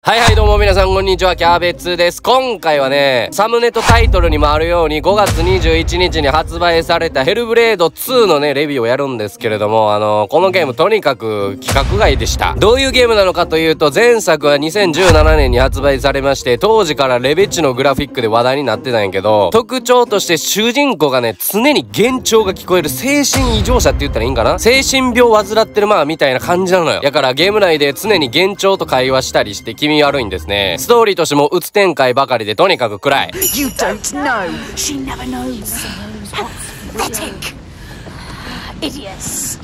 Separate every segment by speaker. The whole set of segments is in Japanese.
Speaker 1: はいはい、どうも皆さんこんにちは、キャベツです。今回はね、サムネとタイトルにもあるように5月21日に発売されたヘルブレード2のね、レビューをやるんですけれども、このゲームとにかく規格外でした。どういうゲームなのかというと、前作は2017年に発売されまして、当時からレベチのグラフィックで話題になってたんやけど、特徴として主人公がね、常に幻聴が聞こえる精神異常者って言ったらいいんかな、精神病を患ってるみたいな感じなのよ。だからゲーム内で常に幻聴と会話したりして気味悪いんですね。ストーリーとしてもうつ展開ばかりでとにかく暗い。
Speaker 2: You don't know. She never knows. Pathetic. Idiot.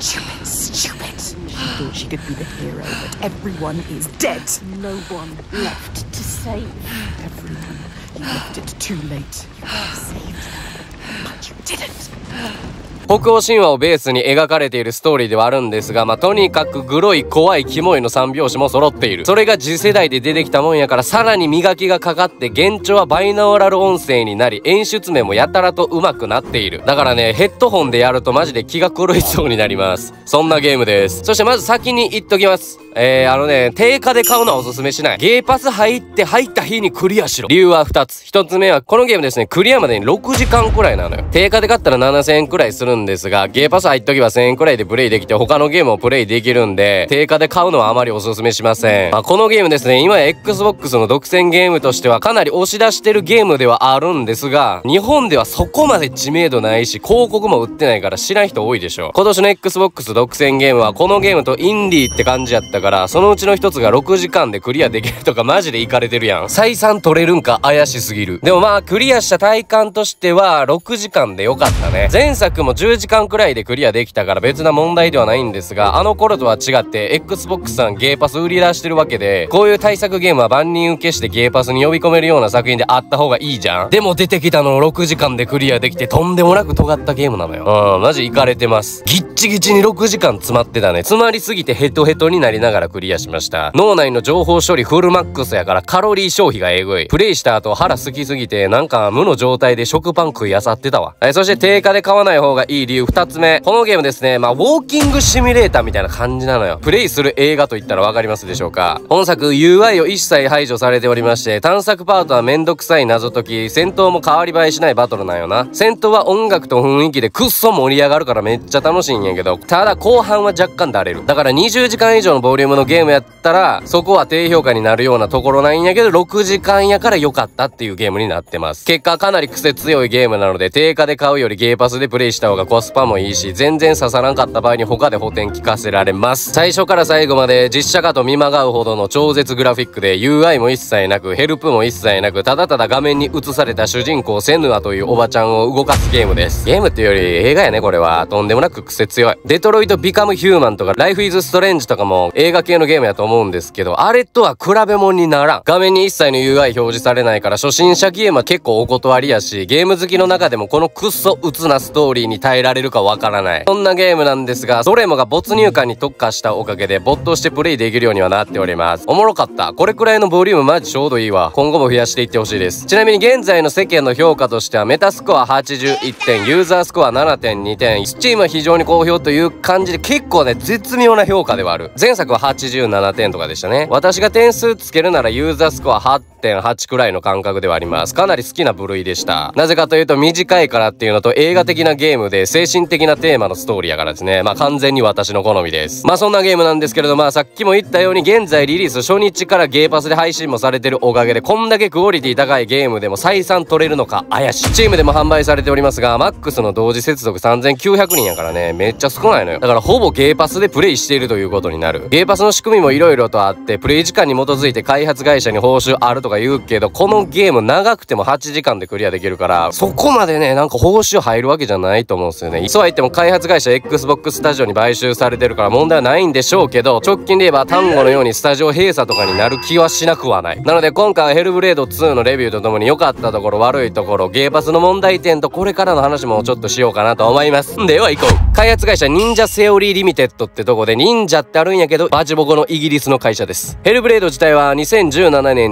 Speaker 2: Stupid. She thought she could be the hero, but everyone is dead.
Speaker 3: No one left to save.
Speaker 2: Everyone. You left it too late.
Speaker 3: You could have saved her,
Speaker 2: But you didn't.
Speaker 1: 北欧神話をベースに描かれているストーリーではあるんですが、とにかくグロい怖いキモいの三拍子も揃っている。それが次世代で出てきたもんやから、さらに磨きがかかって幻聴はバイナオラル音声になり、演出面もやたらと上手くなっている。だからね、ヘッドホンでやるとマジで気が狂いそうになります。そんなゲームです。そしてまず先に言っときます。定価で買うのはおすすめしない。ゲーパス入った日にクリアしろ。理由は2つ。1つ目は、このゲームですね、クリアまでに6時間くらいなのよ。定価で買ったら7000円くらいするんですが、ゲーパス入っとけば1000円くらいでプレイできて、他のゲームをプレイできるんで、定価で買うのはあまりおすすめしません。このゲームですね、今や Xbox の独占ゲームとしてはかなり押し出してるゲームではあるんですが、日本ではそこまで知名度ないし、広告も売ってないから知らん人多いでしょ。今年の Xbox 独占ゲームはこのゲームとインディーって感じやったから、そのうちの一つが6時間でクリアできるとかマジでイカれてるやん。採算取れるんか怪しすぎる。でもクリアした体感としては6時間でよかったね。前作も10時間くらいでクリアできたから別な問題ではないんですが、あの頃とは違って Xbox さんゲーパス売り出してるわけで、こういう対策ゲームは万人受けしてゲーパスに呼び込めるような作品であった方がいいじゃん。でも出てきたのを6時間でクリアできて、とんでもなく尖ったゲームなのよ。マジイカれてます。ギッチギチに6時間詰まってたね。詰まりすぎてヘトヘトになりながらクリアしました。脳内の情報処理フルマックスやからカロリー消費がえぐい。プレイした後腹空きすぎて無の状態で食パン食い漁ってたわ。そして定価で買わない方がいい理由2つ目。このゲームですね、ウォーキングシミュレーターみたいな感じなのよ。プレイする映画と言ったらわかりますでしょうか。本作 UI を一切排除されておりまして、探索パートはめんどくさい謎解き、戦闘も変わり映えしないバトルなんよな。戦闘は音楽と雰囲気でくっそ盛り上がるからめっちゃ楽しいんやけど、ただ後半は若干だれる。だから20時間以上のボリュームのゲームやったらそこは低評価になるようなところなんやけど、6時間やから良かったっていうゲームになってます。結果かなり癖強いゲームなので、定価で買うよりゲーパスでプレイした方がコスパもいいし、全然刺さらんかった場合に他で補填聞かせられます。最初から最後まで実写化と見まがうほどの超絶グラフィックで UI も一切なく、ヘルプも一切なく、ただただ画面に映された主人公セヌアというおばちゃんを動かすゲームです。ゲームっていうより映画やね。これはとんでもなく癖強い。デトロイトビカムヒューマンとかライフイズストレンジとかも映画系のゲームやと思うんですけど、あれとは比べ物にならん。画面に一切の UI 表示されないから、初心者ゲームは結構お断りやし、ゲーム好きの中でもこのくっそ鬱なストーリーに耐えられるかわからない。そんなゲームなんですが、どれもが没入感に特化したおかげで没頭してプレイできるようにはなっております。おもろかった。これくらいのボリュームマジちょうどいいわ。今後も増やしていってほしいです。ちなみに現在の世間の評価としては、メタスコア81点、ユーザースコア 7.2 点、Steam は非常に好評という感じで、結構ね絶妙な評価ではある。前作は87点とかでしたね。私が点数つけるならユーザースコア8.8 くらいの感覚ではあります。かなり好きな部類でした。なぜかというと短いからっていうのと、映画的なゲームで精神的なテーマのストーリーやからですね。完全に私の好みです。そんなゲームなんですけれど、さっきも言ったように現在リリース初日からゲーパスで配信もされてるおかげで、こんだけクオリティ高いゲームでも採算取れるのか怪しい。チームでも販売されておりますが、マックスの同時接続3900人やからね、めっちゃ少ないのよ。だからほぼゲーパスでプレイしているということになる。ゲーパスの仕組みも色々とあって、プレイ時間に基づいて開発会社に報酬あるとか言うけど、このゲーム長くても8時間でクリアできるから、そこまでね報酬入るわけじゃないと思うんですよね。そうは言っても開発会社 Xbox スタジオに買収されてるから問題はないんでしょうけど、直近で言えば単語のようにスタジオ閉鎖とかになる気はしなくはない。なので今回はヘルブレード2のレビューとともに良かったところ、悪いところ、ゲーパスの問題点とこれからの話もちょっとしようかなと思います。では行こう。開発会社忍者セオリーリミテッドってとこで、忍者ってあるんやけどバチボコのイギリスの会社です。ヘルブレード自体は2017年に初代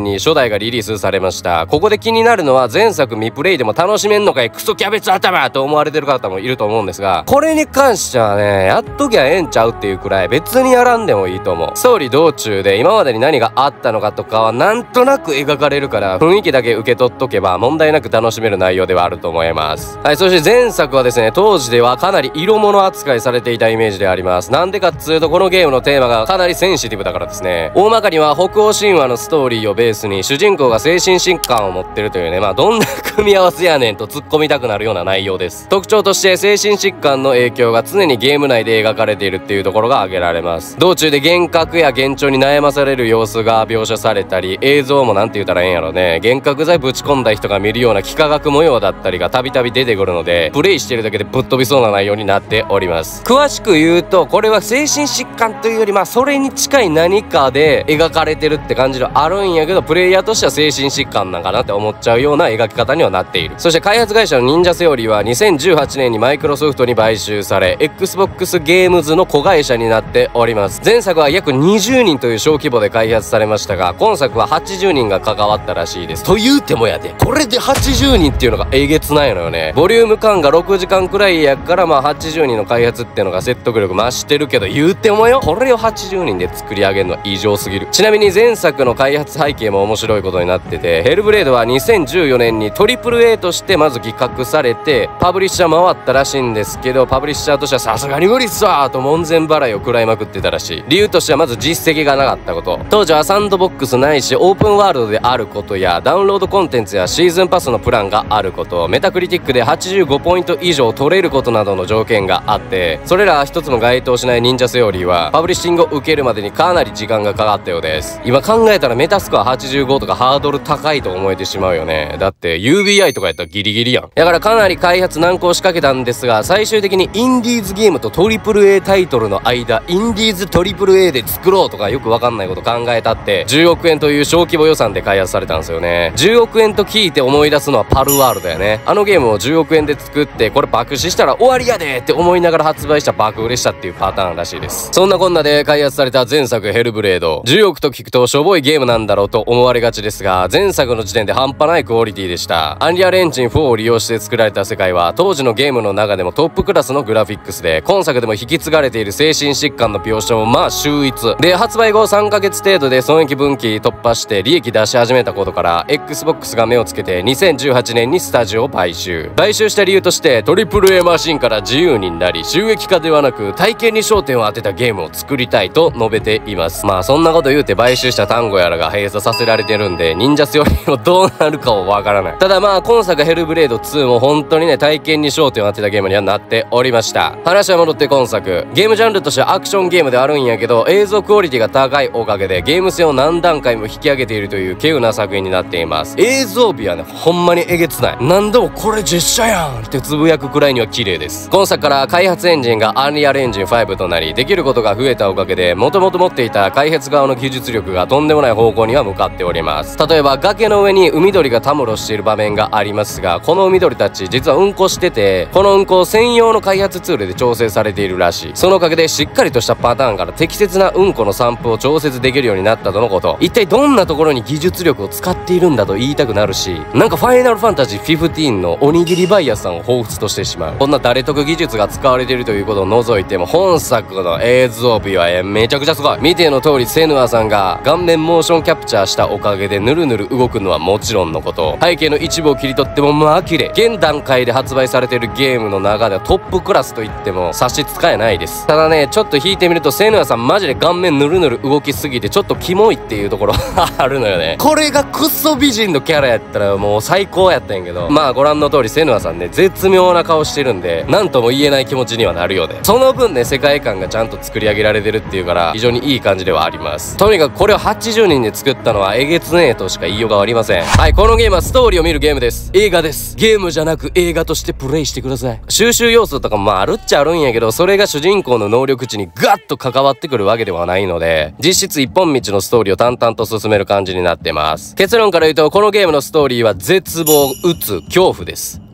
Speaker 1: 代がリリースされました。ここで気になるのは前作未プレイでも楽しめんのかいクソキャベツ頭と思われてる方もいると思うんですが、これに関してはね、やっときゃええんちゃうっていうくらい別にやらんでもいいと思う。ストーリー道中で今までに何があったのかとかはなんとなく描かれるから雰囲気だけ受け取っとけば問題なく楽しめる内容ではあると思います。はい、そして前作はですね、当時ではかなり色物扱いされていたイメージであります。なんでかっつうとこのゲームのテーマがかなりセンシティブだからですね。大まかには北欧神話のストーリーをベースに主人公が精神疾患を持ってるというね、どんな組み合わせやねんと突っ込みたくなるような内容です。特徴として精神疾患の影響が常にゲーム内で描かれているっていうところが挙げられます。道中で幻覚や幻聴に悩まされる様子が描写されたり、映像もなんて言ったらええんやろね、幻覚剤ぶち込んだ人が見るような幾何学模様だったりがたびたび出てくるので、プレイしてるだけでぶっ飛びそうな内容になっております。詳しく言うとこれは精神疾患というよりそれに近い何かで描かれてるって感じのあるんやけど、プレイヤーとしては精神疾患なんかなって思っちゃうような描き方にはなっている。そして開発会社の忍者セオリーは2018年にマイクロソフトに買収され Xbox ゲームズの子会社になっております。前作は約20人という小規模で開発されましたが、今作は80人が関わったらしいです。と言うてもやで、これで80人っていうのがえげつないのよね。ボリューム感が6時間くらいやから80人の開発っていうのが説得力増してるけど、言うてもよ、これを80人で作り上げるのは異常すぎる。ちなみに前作の開発背景も面白いことになってて、ヘルブレードは2014年に AAA としてまず企画されてパブリッシャー回ったらしいんですけど、パブリッシャーとしてはさすがに無理っすわーと門前払いを食らいまくってたらしい。理由としてはまず実績がなかったこと、当時はサンドボックスないしオープンワールドであることや、ダウンロードコンテンツやシーズンパスのプランがあること、メタクリティックで85ポイント以上取れることなどの条件があって、それら一つも該当しない忍者セオリーはパブリッシングを受けるまでにかなり時間がかかったようです。今考えたらメタスコア85とかハードル高いと思えてしまうよね。だって UBI とかやったらギリギリやん。だからかなり開発難航しかけたんですが、最終的にインディーズゲームと AAA タイトルの間、インディーズ AAA で作ろうとかよくわかんないこと考えたって10億円という小規模予算で開発されたんですよね。10億円と聞いて思い出すのはパルワールドやね。あのゲームを10億円で作ってこれ爆死したら終わりやでって思いながら発売した爆売れしたっていうパターンらしいです。そんなこんなで開発された前作ヘルブレード、10億と聞くとしょぼいゲームなんだろうと思われがちですが、前作の時点で半端ないクオリティでした。アンリアルエンジン4を利用して作られた世界は当時のゲームの中でもトップクラスのグラフィックスで、今作でも引き継がれている精神疾患の描写も秀逸で、発売後3ヶ月程度で損益分岐突破して利益出し始めたことから Xbox が目をつけて2018年にスタジオを買収した理由として、 AAA マシンから自由になり収益化ではなく体験に焦点を当てたゲームを作りたいと述べています。そんなこと言うて買収した単語やらが閉鎖させられてるんで、忍者セオリーもどうなるかはわからない。ただ今作ヘルブレード2も本当にね、体験に焦点を当てたゲームにはなっておりました。話は戻って今作、ゲームジャンルとしてはアクションゲームであるんやけど、映像クオリティが高いおかげでゲーム性を何段階も引き上げているという稀有な作品になっています。映像美はね、ほんまにえげつない。何度もこれ実写やんってつぶやくくらいには綺麗です。今作から開発エンジンがアンリアルエンジン5となり、できることが増えたおかげで元々持っていた開発側の技術力がとんでもない方向には向かっております。例えば崖の上に海鳥がたむろしている場面がありますが、この海鳥たち実はうんこしてて、このうんこ専用の開発ツールで調整されているらしい。そのおかげでしっかりとしたパターンから適切なうんこの散布を調節できるようになったとのこと。一体どんなところに技術力を使っているんだと言いたくなるし、なんかファイナルファンタジー15のおにぎりバイヤーさんを彷彿としてしまう。こんな誰得技術が使われているということを除いても、本作の映像美はめちゃくちゃすごい。見ての通りセヌアさんが顔面モーションキャプチャーしたおかげでぬるぬる動くのはもちろんのこと、背景の一部を切り取っても綺麗。現段階で発売されているゲームの中ではトップクラスと言っても差し支えないです。ただね、ちょっと引いてみるとセヌアさんマジで顔面ぬるぬる動きすぎてちょっとキモいっていうところあるのよね。これがクソ美人のキャラやったらもう最高やったんやけど、ご覧の通りセヌアさんね、絶妙な顔してるんで何とも言えない気持ちにはなるようで、その分ね、世界観がちゃんと作り上げられてるっていうから非常にいい感じではあります。とにかくこれを80人で作ったのはえげつねえとしか言いようがありません。はい、このゲームはストーリーを見るゲームです。映画です。ゲームじゃなく映画としてプレイしてください。収集要素とかもあるっちゃあるんやけど、それが主人公の能力値にガッと関わってくるわけではないので、実質一本道のストーリーを淡々と進める感じになってます。結論から言うと、このゲームのストーリーは絶望、鬱、恐怖です。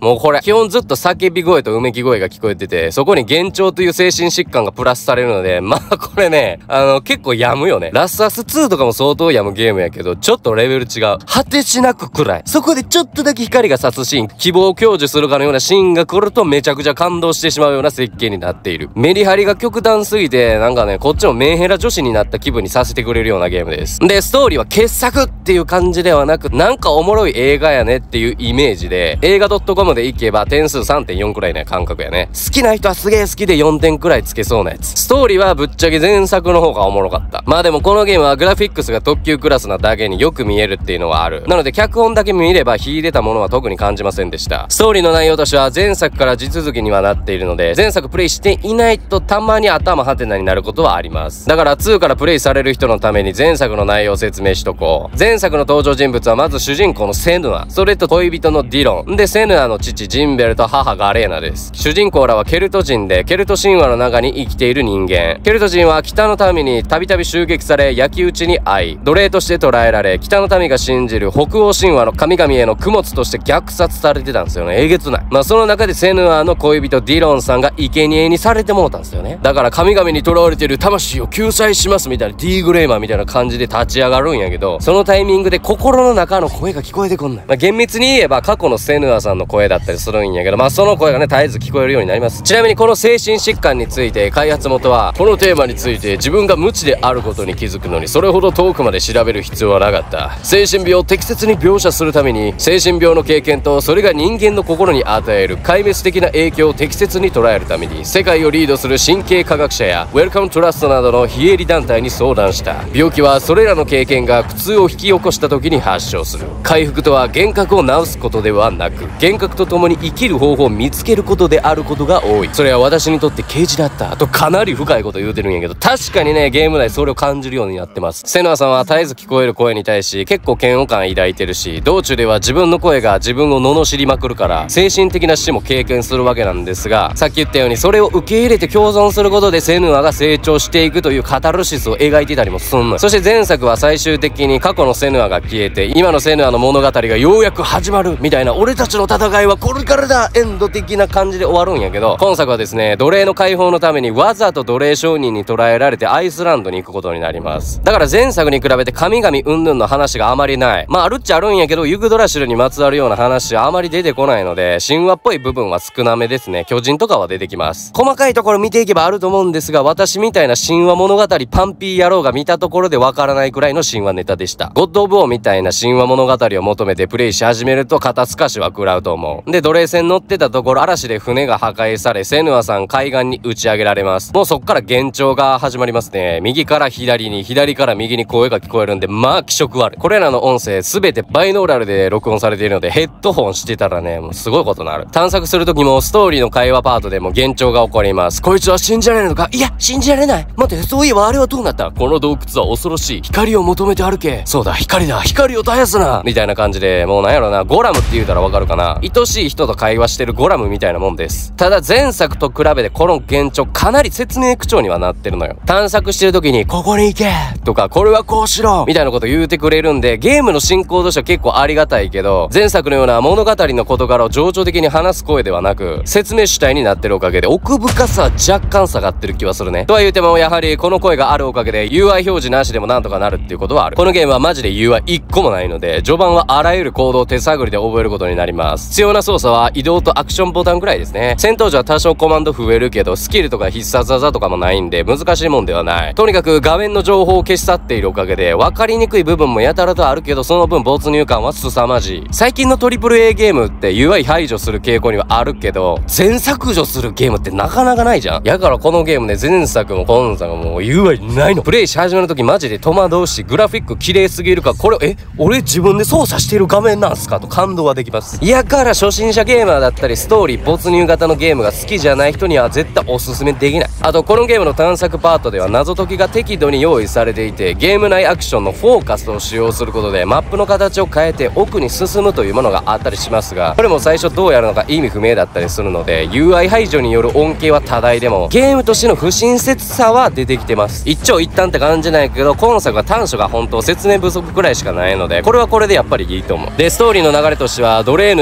Speaker 1: もうこれ、基本ずっと叫び声とうめき声が聞こえてて、そこに幻聴という精神疾患がプラスされるので、まあこれね、結構病むよね。ラスアス2とかも相当病むゲームやけど、ちょっとレベル違う。果てしなく暗い。そこでちょっとだけ光が差すシーン、希望を享受するかのようなシーンが来るとめちゃくちゃ感動してしまうような設計になっている。メリハリが極端すぎて、なんかね、こっちもメンヘラ女子になった気分にさせてくれるようなゲームです。で、ストーリーは傑作っていう感じではなく、なんかおもろい映画やねっていうイメージで、映画 .com でいけば点数 3.4 くらいな感覚やね。好きな人はすげえ好きで4点くらいつけそうなやつ。ストーリーはぶっちゃけ前作の方がおもろかった。まあでもこのゲームはグラフィックスが特級クラスなだけによく見えるっていうのはある。なので脚本だけ見れば秀でたものは特に感じませんでした。ストーリーの内容としては前作から地続きにはなっているので、前作プレイしていないとたまに頭ハテナになることはあります。だから2からプレイされる人のために前作の内容を説明しとこう。前作の登場人物はまず主人公のセヌア、それと恋人のディロン。で、セヌアの父ジンベルと母ガレーナです。主人公らはケルト人で、ケルト神話の中に生きている人間。ケルト人は北の民にたびたび襲撃され、焼き討ちに遭い、奴隷として捕らえられ、北の民が信じる北欧神話の神々への供物として虐殺されてたんですよね。えげつない。まあその中でセヌアの恋人ディロンさんが生贄にされてもうたんですよね。だから神々に囚われている魂を救済しますみたいな D グレーマーみたいな感じで立ち上がるんやけど、そのタイミングで心の中の声が聞こえてこんない。まあ厳密に言えば過去のセヌアさんの声だったりするんやけど、まあその声がね絶えず聞こえるようになります。ちなみにこの精神疾患について開発元は、このテーマについて自分が無知であることに気づくのにそれほど遠くまで調べる必要はなかった。精神病を適切に描写するために、精神病の経験とそれが人間の心に与える壊滅的な影響を適切に捉えるために、世界をリードする神経科学者やウェルカムトラストなどの非営利団体に相談した。病気はそれらの経験が苦痛を引き起こした時に発症する。回復とは幻覚を治すことではなく、幻覚と共に生きる方法を見つけることであることが多い。それは私にとって啓示だったとかなり深いこと言うてるんやけど、確かにねゲーム内それを感じるようになってます。セヌアさんは絶えず聞こえる声に対し結構嫌悪感抱いてるし、道中では自分の声が自分を罵りまくるから精神的な死も経験するわけなんですが、さっき言ったようにそれを受け入れて共存することでセヌアが成長していくというカタルシスを描いていたりもすんのよ。そして前作は最終的に過去のセヌアが消えて今のセヌアの物語がようやく始まるみたいな、俺たちの戦いはこれからだエンド的な感じで終わるんやけど、今作はですね奴隷の解放のためにわざと奴隷商人に捕らえられてアイスランドに行くことになります。だから前作に比べて神々云々の話があまりない。まああるっちゃあるんやけど、ユグドラシルにまつわるような話はあまり出てこないので神話っぽい部分は少なめですね。巨人とかは出てきます。細かいところ見ていけばあると思うんですが、私みたいな神話物語パンピー野郎が見たところでわからないくらいの神話ネタでした。ゴッド・オブ・オーみたいな神話物語を求めてプレイし始めると肩透かしは食らうと思う。で奴隷船乗ってたところ嵐で船が破壊され、セヌアさん海岸に打ち上げられます。もうそっから幻聴が始まりますね。右から左に左から右に声が聞こえるんで、まあ気色悪い。これらの音声すべてバイノーラルで録音されているのでヘッドホンしてたらねもうすごいことになる。探索する時もストーリーの会話パートでも幻聴が起こります。こいつは信じられるのか、いや信じられない。待って、そういえばあれはどうなった。この洞窟は恐ろしい。光を求めて歩け。そうだ光だ、光を絶やすなみたいな感じで、もうなんやろな、ゴラムって言うたらわかるかな。愛しい人と会話してるゴラムみたいなもんです。ただ前作と比べてこの幻聴かなり説明口調にはなってるのよ。探索してる時にここに行けとかこれはこうしろみたいなこと言うてくれるんで、ゲームの進行としては結構ありがたいけど、前作のような物語の事柄を情緒的に話す声ではなく説明主体になってるおかげで奥深さは若干下がってる気はするね。とは言うてもやはりこの声があるおかげで UI 表示なしでもなんとかなるっていうことはある。このゲームはマジで UI1 個もないので序盤はあらゆる行動を手探りで覚えることになります。必要な操作は移動とアクションボタンくらいですね。戦闘時は多少コマンド増えるけどスキルとか必殺技とかもないんで難しいもんではない。とにかく画面の情報を消し去っているおかげで分かりにくい部分もやたらとあるけど、その分没入感は凄まじい。最近の AAA ゲームって UI 排除する傾向にはあるけど全削除するゲームってなかなかないじゃん。やからこのゲームね、前作も今作ももう UI ないの。プレイし始める時マジで戸惑うし、グラフィック綺麗すぎるか、これ俺自分で操作してる画面なんすかと感動はできます。やから初心者ゲーマーだったりストーリー没入型のゲームが好きじゃない人には絶対おすすめできない。あとこのゲームの探索パートでは謎解きが適度に用意されていて、ゲーム内アクションのフォーカスを使用することでマップの形を変えて奥に進むというものがあったりしますが、これも最初どうやるのか意味不明だったりするので UI 排除による恩恵は多大でもゲームとしての不親切さは出てきてます。一長一短って感じないけど今作は短所が本当説明不足くらいしかないので、これはこれでやっぱりいいと思う。でストーリーの流れとしては奴隷主の兄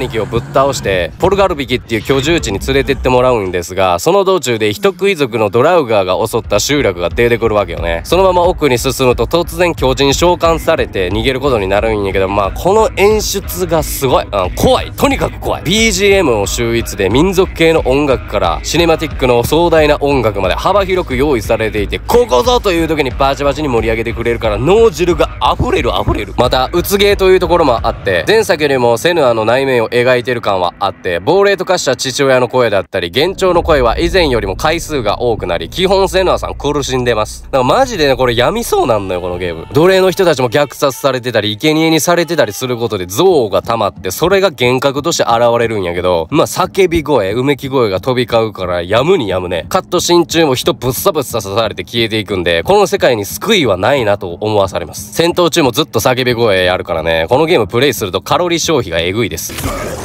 Speaker 1: 貴をぶっ倒してポルガルビキっていう居住地に連れてってもらうんですが、その道中で人食い族のドラウガーが襲った集落が出てくるわけよね。そのまま奥に進むと突然巨人召喚されて逃げることになるんやけど、まあこの演出がすごい、怖い、とにかく怖い。 BGM も秀逸で民族系の音楽からシネマティックの壮大な音楽まで幅広く用意されていて、ここぞという時にバチバチに盛り上げてくれるから脳汁が溢れる。またうつゲーというところもあって、前作よりもセヌアの内面を描いてる感はあって、亡霊と化した父親の声だったり幻聴の声は以前よりも回数が多くなり、基本セヌアさん苦しんでます。だからマジでね、これ病みそうなんだよこのゲーム。奴隷の人たちも虐殺されてたり生贄にされてたりすることで憎悪が溜まって、それが幻覚として現れるんやけど、まあ叫び声、うめき声が飛び交うからやむにやむね。カットシーン中も人ぶっさぶっさ刺されて消えていくんで、この世界に救いはないなと思わされます。戦闘中もずっと叫び声やるからね、このゲームプレイするとカロリー消費がえぐいです。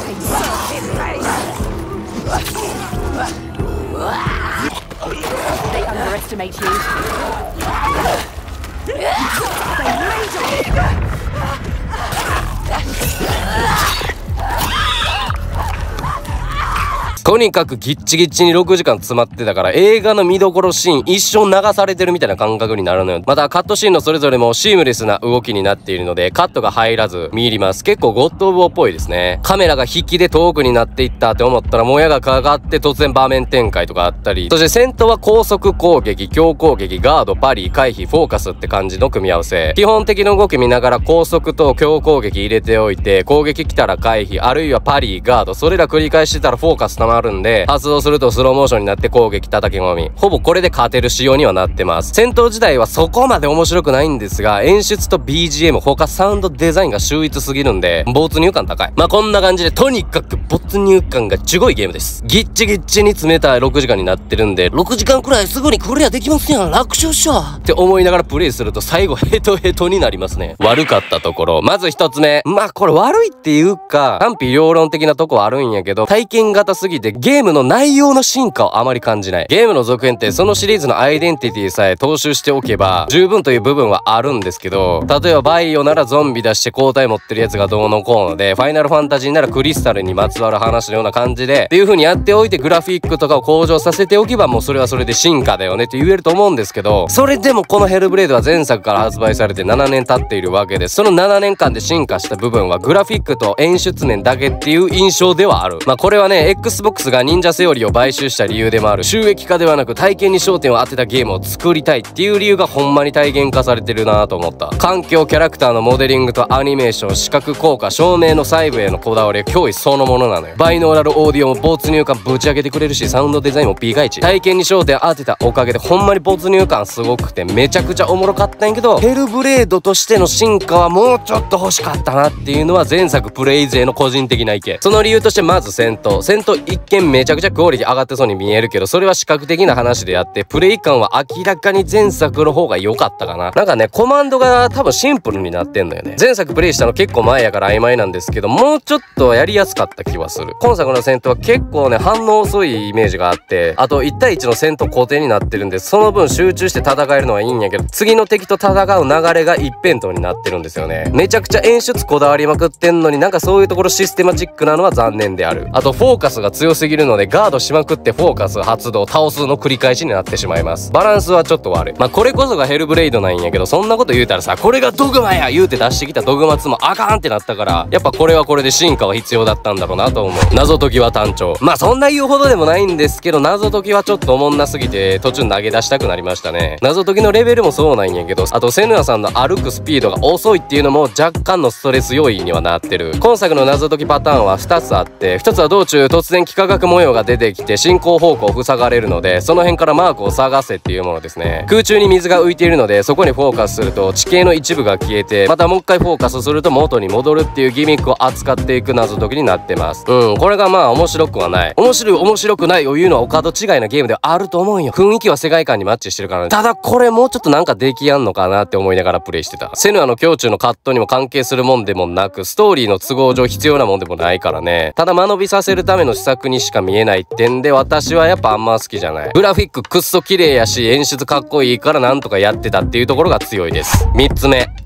Speaker 1: とにかくギッチギッチに6時間詰まってたから、映画の見どころシーン一生流されてるみたいな感覚になるのよ。またカットシーンのそれぞれもシームレスな動きになっているので、カットが入らず見入ります。結構ゴッドオブオっぽいですね。カメラが引きで遠くになっていったって思ったらもやがかかって突然場面展開とかあったり、そして戦闘は高速攻撃、強攻撃、ガード、パリ、回避、フォーカスって感じの組み合わせ。基本的な動き見ながら高速と強攻撃入れておいて、攻撃来たら回避、あるいはパリ、ガード、それら繰り返してたらフォーカス溜まるんで、発動するとスローモーションになって攻撃叩き込み、ほぼこれで勝てる仕様にはなってます。戦闘自体はそこまで面白くないんですが、演出と BGM 他サウンドデザインが秀逸すぎるんで没入感高い。まあこんな感じでとにかく没入感がすごいゲームです。ギッチギッチに詰めた6時間になってるんで、6時間くらいすぐにクリアできますやん、楽勝っしょって思いながらプレイすると最後ヘトヘトになりますね。悪かったところ、まず一つ目、まあこれ悪いっていうか賛否両論的なとこはあるんやけど、体験型すぎてゲームの内容の進化をあまり感じない。ゲームの続編ってそのシリーズのアイデンティティさえ踏襲しておけば十分という部分はあるんですけど、例えばバイオならゾンビ出して抗体持ってるやつがどうのこうので、ファイナルファンタジーならクリスタルにまつわる話のような感じでっていう風にやっておいて、グラフィックとかを向上させておけばもうそれはそれで進化だよねって言えると思うんですけど、それでもこのヘルブレードは前作から発売されて7年経っているわけです。その7年間で進化した部分はグラフィックと演出面だけっていう印象ではある。まあこれはね Xbox が忍者セオリーを買収した理由でもある。収益化ではなく体験に焦点を当てたゲームを作りたいっていう理由がほんまに体現化されてるなと思った。環境、キャラクターのモデリングとアニメーション、視覚効果、照明の細部へのこだわりは脅威そのものなのよ。バイノーラルオーディオも没入感ぶち上げてくれるし、サウンドデザインもピカイチ。体験に焦点当てたおかげでほんまに没入感すごくてめちゃくちゃおもろかったんやけど、ヘルブレードとしての進化はもうちょっと欲しかったなっていうのは前作プレイ勢の個人的な意見。その理由としてまず戦闘一見めちゃくちゃクオリティ上がってそうに見えるけど、それは視覚的な話であってプレイ感は明らかに前作の方が良かったかな。なんかねコマンドが多分シンプルになってんのよね。前作プレイしたの結構前やから曖昧なんですけど、もうちょっとやりやすかった気はする。今作の戦闘は結構ね反応遅いイメージがあって、あと1対1の戦闘固定になってるんで、その分集中して戦えるのはいいんやけど、次の敵と戦う流れが一辺倒になってるんですよね。めちゃくちゃ演出こだわりまくってんのに、なんかそういうところシステマチックなのは残念である。あとフォーカスが強すぎるのでガードしまくってフォーカス発動倒すの繰り返しになってしまいます。バランスはちょっと悪い。まあこれこそがヘルブレイドなんやけど、そんなこと言うたらさ、これがドグマや言うて出してきたドグマ2もあかんってなったから、やっぱこれはこれで進化は必要だったんだろうなと思う。謎解きは単調。まあそんな言うほどでもないんですけど、謎解きはちょっとおもんなすぎて途中投げ出したくなりましたね。謎解きのレベルもそうなんやけど、あとセヌアさんの歩くスピードが遅いっていうのも若干のストレス要因にはなってる。今作の謎解きパターンは2つあって、1つは道中突然幾何学模様が出てきて進行方向を塞がれるので、その辺からマークを探せっていうものですね。空中に水が浮いているのでそこにフォーカスすると地形の一部が消えて、またもう一回フォーカスすると元に戻るっていうギミックを扱っていく謎解きになってます。これがまあ面白くはない。面白くないを言うのはお門違いなゲームではあると思うんよ。雰囲気は世界観にマッチしてるからね。ただこれもうちょっとなんか出来やんのかなって思いながらプレイしてた。セヌアの胸中のカットにも関係するもんでもなく、ストーリーの都合上必要なもんでもないからね。ただ間延びさせるための施策にしか見えない点で私はやっぱあんま好きじゃない。グラフィックくっそ綺麗やし演出かっこいいからなんとかやってたっていうところが強いです。3つ目、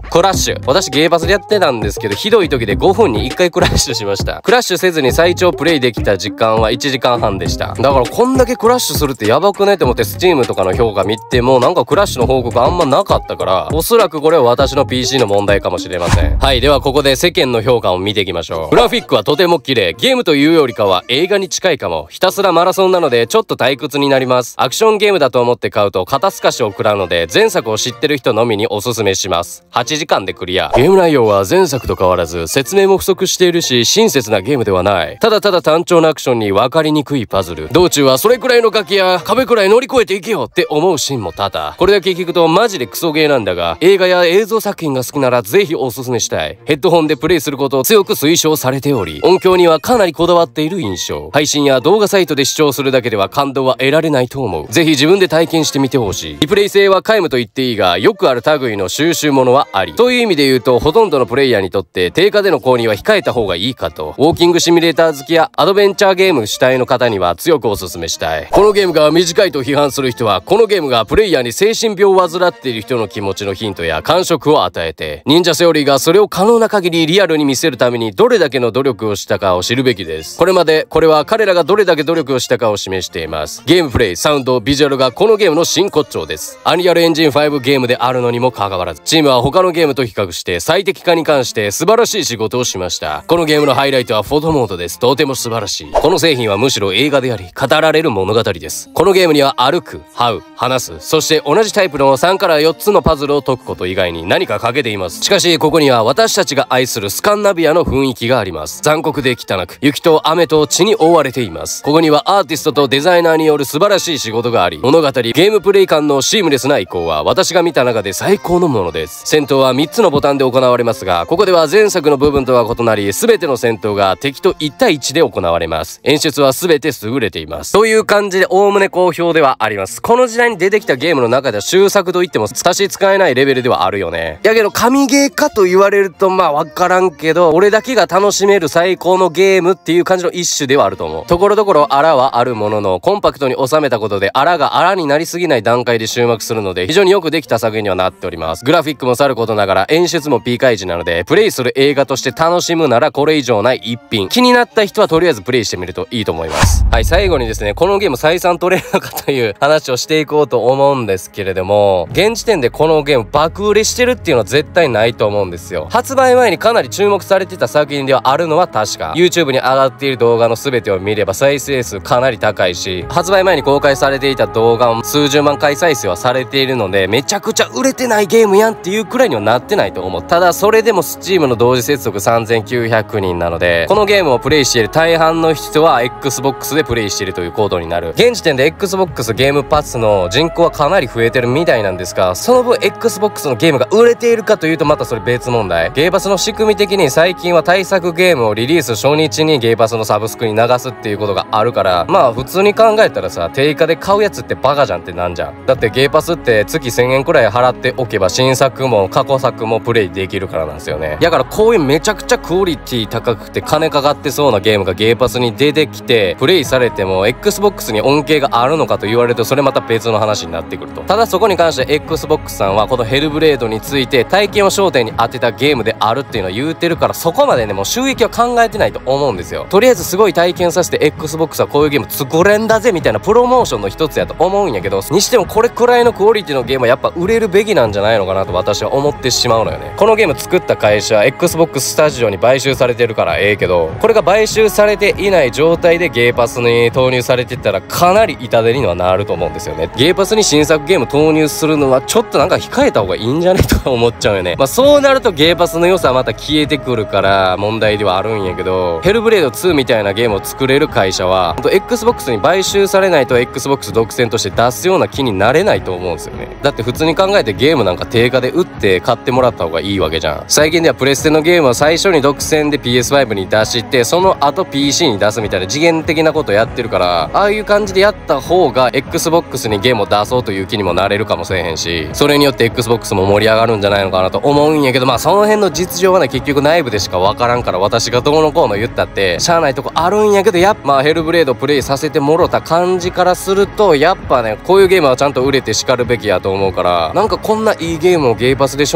Speaker 1: クラッシュ。私ゲーパスでやってたんですけど、ひどい時で5分に1回クラッシュしました。クラッシュせずに最長プレイできた時間は1時間半でした。だからこんだけクラッシュするってやばくねって思って Steam とかの評価見てもなんかクラッシュの報告あんまなかったから、おそらくこれは私の PC の問題かもしれません。はい、ではここで世間の評価を見ていきましょう。グラフィックはとても綺麗。ゲームというよりかは映画に近いかも。ひたすらマラソンなのでちょっと退屈になります。アクションゲームだと思って買うと肩透かしを食らうので、前作を知ってる人のみにおすすめします。8時間でクリア。ゲーム内容は前作と変わらず説明も不足しているし親切なゲームではない。ただただ単調なアクションに分かりにくいパズル。道中はそれくらいの崖や壁くらい乗り越えていけよって思うシーンも多々。これだけ聞くとマジでクソゲーなんだが、映画や映像作品が好きならぜひおすすめしたい。ヘッドホンでプレイすることを強く推奨されており、音響にはかなりこだわっている印象。配信や動画サイトで視聴するだけでは感動は得られないと思う。ぜひ自分で体験してみてほしい。リプレイ性は皆無と言っていいが、よくある類の収集ものはあり。という意味で言うと、ほとんどのプレイヤーにとって定価での購入は控えた方がいいかと。ウォーキングシミュレーター好きやアドベンチャーゲーム主体の方には強くおすすめしたい。このゲームが短いと批判する人は、このゲームがプレイヤーに精神病を患っている人の気持ちのヒントや感触を与えて、忍者セオリーがそれを可能な限りリアルに見せるためにどれだけの努力をしたかを知るべきです。これまでこれは彼らがどれだけ努力をしたかを示しています。ゲームプレイ、サウンド、ビジュアルがこのゲームの真骨頂です。アンリアルエンジン5ゲームであるのにもかかわらず、チームは他のゲームと比較して最適化に関して素晴らしい仕事をしました。このゲームのハイライトはフォトモードです。とても素晴らしい。この製品はむしろ映画であり、語られる物語です。このゲームには歩く、這う、話す、そして同じタイプの3から4つのパズルを解くこと以外に何か欠けています。しかしここには私たちが愛するスカンナビアの雰囲気があります。残酷で汚く、雪と雨と血に覆われています。ここにはアーティストとデザイナーによる素晴らしい仕事があり、物語、ゲームプレイ感のシームレスな移行は私が見た中で最高のものです。戦闘は3つのボタンで行われますが、ここでは前作の部分とは異なり、全ての戦闘が敵と1対1で行われます。演出は全て優れています。という感じでおおむね好評ではあります。この時代に出てきたゲームの中では終作と言っても差し支えないレベルではあるよね。やけど神ゲーかと言われるとまあわからんけど、俺だけが楽しめる最高のゲームっていう感じの一種ではあると思う。ところどころ荒はあるものの、コンパクトに収めたことで荒が荒になりすぎない段階で終幕するので、非常によくできた作品にはなっております。グラフィックもさることながら演出もピーカイジなので、プレイする映画として楽しむならこれ以上ない一品。気になった人はとりあえずプレイしてみるといいと思います。はい、最後にですね、このゲーム採算取れるのかという話をしていこうと思うんですけれども、現時点でこのゲーム爆売れしてるっていうのは絶対ないと思うんですよ。発売前にかなり注目されてた作品ではあるのは確か。YouTube に上がっている動画の全てを見れば再生数かなり高いし、発売前に公開されていた動画も数十万回再生はされているので、めちゃくちゃ売れてないゲームやんっていうくらいにはなってないと思う。ただそれでも Steam の同時接続3900人なので、このゲームをプレイしている大半の人は Xbox でプレイしているというコードになる。現時点で Xbox ゲームパスの人口はかなり増えてるみたいなんですが、その分 Xbox のゲームが売れているかというとまたそれ別問題。ゲーパスの仕組み的に最近は対策ゲームをリリース初日にゲーパスのサブスクに流すっていうことがあるから、まあ普通に考えたらさ、定価で買うやつってバカじゃんってなんじゃん。だってゲーパスって月1000円くらい払っておけば新作も過去作もプレイできるからなんですよね。だからこういうめちゃくちゃクオリティ高くて金かかってそうなゲームがゲーパスに出てきてプレイされても Xbox に恩恵があるのかと言われるとそれまた別の話になってくると。ただそこに関して Xbox さんはこのヘルブレードについて体験を焦点に当てたゲームであるっていうのを言うてるから、そこまでねもう収益は考えてないと思うんですよ。とりあえずすごい体験させて Xbox はこういうゲーム作れんだぜみたいなプロモーションの一つやと思うんやけど、にしてもこれくらいのクオリティのゲームはやっぱ売れるべきなんじゃないのかなと私は思ってしまうのよね。このゲーム作った会社 Xbox スタジオに買収されてるからええけど、これが買収されていない状態でゲーパスに投入されてったらかなり痛手にはなると思うんですよね。ゲーパスに新作ゲーム投入するのはちょっとなんか控えた方がいいんじゃねとか思っちゃうよね。まあそうなるとゲーパスの良さはまた消えてくるから問題ではあるんやけど、ヘルブレード2みたいなゲームを作れる会社はほんと Xbox に買収されないと Xbox 独占として出すような気になれないと思うんですよね。だって普通に考えてゲームなんか定価で売って買ってもらった方がいいわけじゃん。最近ではプレステのゲームを最初に独占で PS5 に出してその後 PC に出すみたいな次元的なことやってるから、ああいう感じでやった方が Xbox にゲームを出そうという気にもなれるかもしれへんし、それによって Xbox も盛り上がるんじゃないのかなと思うんやけど、まあその辺の実情はね結局内部でしかわからんから、私がどうのこうの言ったってしゃあないとこあるんやけど、やっぱまあヘルブレードプレイさせてもろた感じからするとやっぱねこういうゲームはちゃんと売れて叱るべきやと思うから、なんかこんないいゲームをゲーパスで初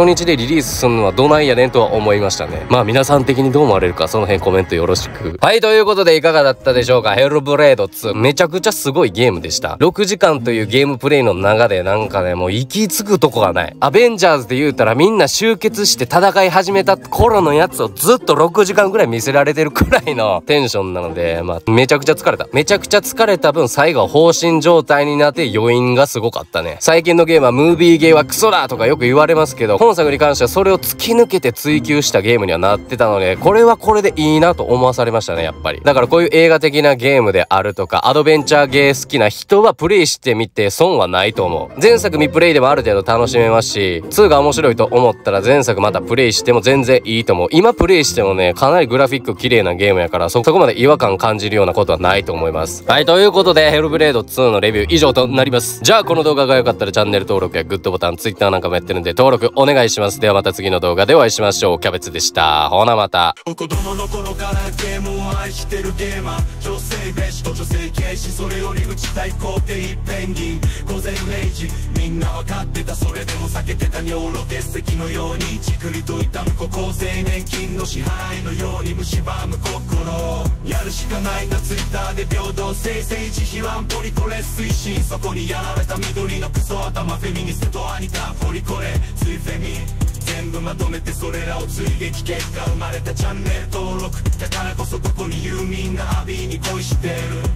Speaker 1: 初日でリリースするのはどないやねんとは思いましたね。まあ皆さん的にどう思われるか、その辺コメントよろしく。はい、ということでいかがだったでしょうか。ヘルブレード2。めちゃくちゃすごいゲームでした。6時間というゲームプレイの中でなんかね、もう行き着くとこがない。アベンジャーズで言うたらみんな集結して戦い始めた頃のやつをずっと6時間ぐらい見せられてるくらいのテンションなので、まあめちゃくちゃ疲れた。めちゃくちゃ疲れた分最後は放心状態になって余韻がすごかったね。最近のゲームはムービーゲーはクソだとかよく言われますけど、本作に関してはそれを突き抜けて追求したゲームにはなってたので、これはこれでいいなと思わされましたね、やっぱり。だからこういう映画的なゲームであるとか、アドベンチャーゲー好きな人はプレイしてみて損はないと思う。前作未プレイでもある程度楽しめますし、2が面白いと思ったら前作またプレイしても全然いいと思う。今プレイしてもね、かなりグラフィック綺麗なゲームやから、そこまで違和感感じるようなことはないと思います。はい、ということで、ヘルブレード2のレビュー以上となります。じゃあ、この動画が良かったらチャンネル登録やグッドボタン、Twitter なんかもやってるんで登録お願いします。ではまた次の動画でお会いしましょう。キャベツでした。ほなまた。
Speaker 4: 子供の頃からゲームを愛してるゲーマー、女性蔑視と女性軽視、それより打ちたい皇帝ペンギン。午前0時みんな分かってた、それでも避けてた尿路結石のようにじくりと痛む高校生年金の支配のように蝕む心、やるしかないな。ツイッターで平等性政治批判ポリコレ推進、そこにやられた緑のクソ頭フェミニストアニタポリコレツイフェミ、全部まとめてそれらを追撃、結果生まれたチャンネル登録だからこそここに言う、みんなアビーに恋してる。